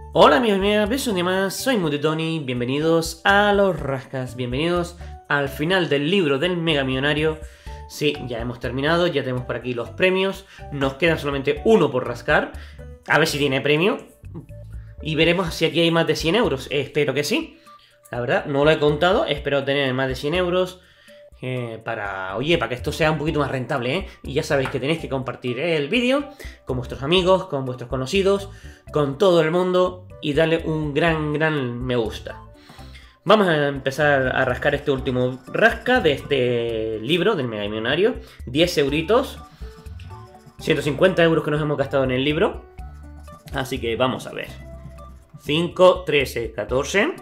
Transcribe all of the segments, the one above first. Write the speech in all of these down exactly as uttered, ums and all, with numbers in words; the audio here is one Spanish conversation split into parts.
Hola amigos y amigas, besos un día más, soy Mutitoni, bienvenidos a Los Rascas, bienvenidos al final del libro del Mega Millonario. Sí, ya hemos terminado, ya tenemos por aquí los premios, nos queda solamente uno por rascar, a ver si tiene premio, y veremos si aquí hay más de cien euros, espero que sí. La verdad, no lo he contado, espero tener más de cien euros. Eh, para, oye, para que esto sea un poquito más rentable, ¿eh? Y ya sabéis que tenéis que compartir el vídeo con vuestros amigos, con vuestros conocidos, con todo el mundo y darle un gran, gran me gusta. Vamos a empezar a rascar este último rasca de este libro del Mega Millonario. diez euritos, ciento cincuenta euros que nos hemos gastado en el libro. Así que vamos a ver. cinco, trece, catorce,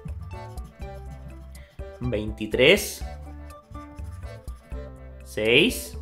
veintitrés, seis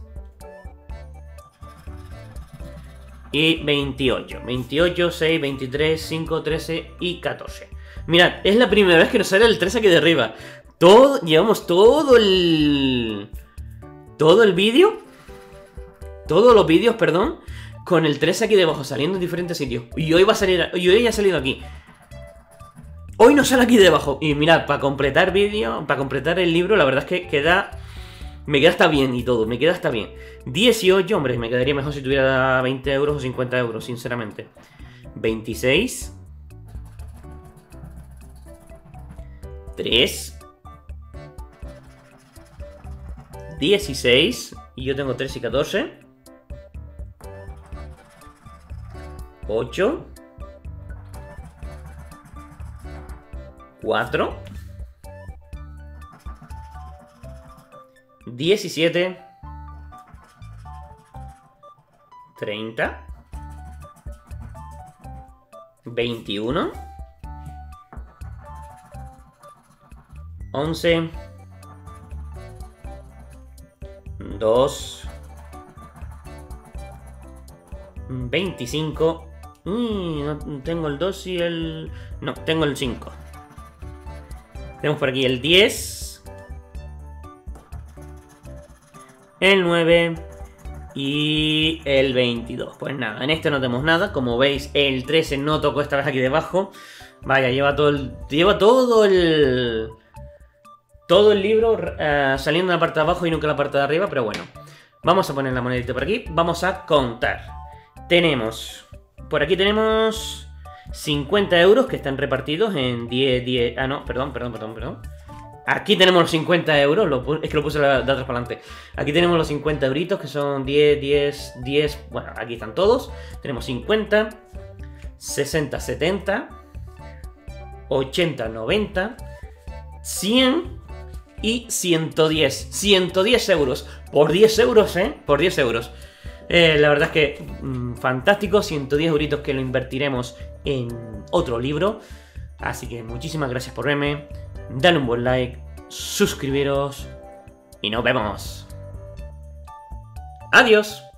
y veintiocho. veintiocho, seis, veintitrés, cinco, trece y catorce. Mirad, es la primera vez que nos sale el tres aquí de arriba. Todo, llevamos todo el... Todo el vídeo. Todos los vídeos, perdón. Con el tres aquí debajo, saliendo en diferentes sitios. Y hoy va a salir... Y hoy ya ha salido aquí. Hoy nos sale aquí debajo. Y mirad, para completar vídeo, para completar el libro, la verdad es que queda... Me queda hasta bien y todo, me queda hasta bien. dieciocho, hombre, me quedaría mejor si tuviera veinte euros o cincuenta euros, sinceramente. veintiséis. tres. dieciséis. Y yo tengo tres y catorce. ocho. cuatro. diecisiete, treinta, veintiuno, once, dos, veinticinco, y no tengo el dos y el... no, tengo el cinco. Tenemos por aquí el diez. El nueve y el veintidós. Pues nada, en este no tenemos nada. Como veis, el trece no tocó esta vez aquí debajo. Vaya, lleva todo el... Lleva todo el... Todo el libro uh, saliendo en la parte de abajo y nunca en la parte de arriba. Pero bueno, vamos a poner la monedita por aquí. Vamos a contar. Tenemos... Por aquí tenemos... cincuenta euros que están repartidos en diez, diez... Ah, no, perdón, perdón, perdón, perdón. Aquí tenemos los cincuenta euros, lo, es que lo puse de atrás para adelante. Aquí tenemos los cincuenta euritos que son diez, diez, diez, bueno, aquí están todos. Tenemos cincuenta, sesenta, setenta, ochenta, noventa, cien y ciento diez. ciento diez euros, por diez euros, ¿eh? Por diez euros. Eh, la verdad es que mmm, fantástico, ciento diez euritos que lo invertiremos en otro libro. Así que muchísimas gracias por verme. Dale un buen like, suscribiros y nos vemos. Adiós.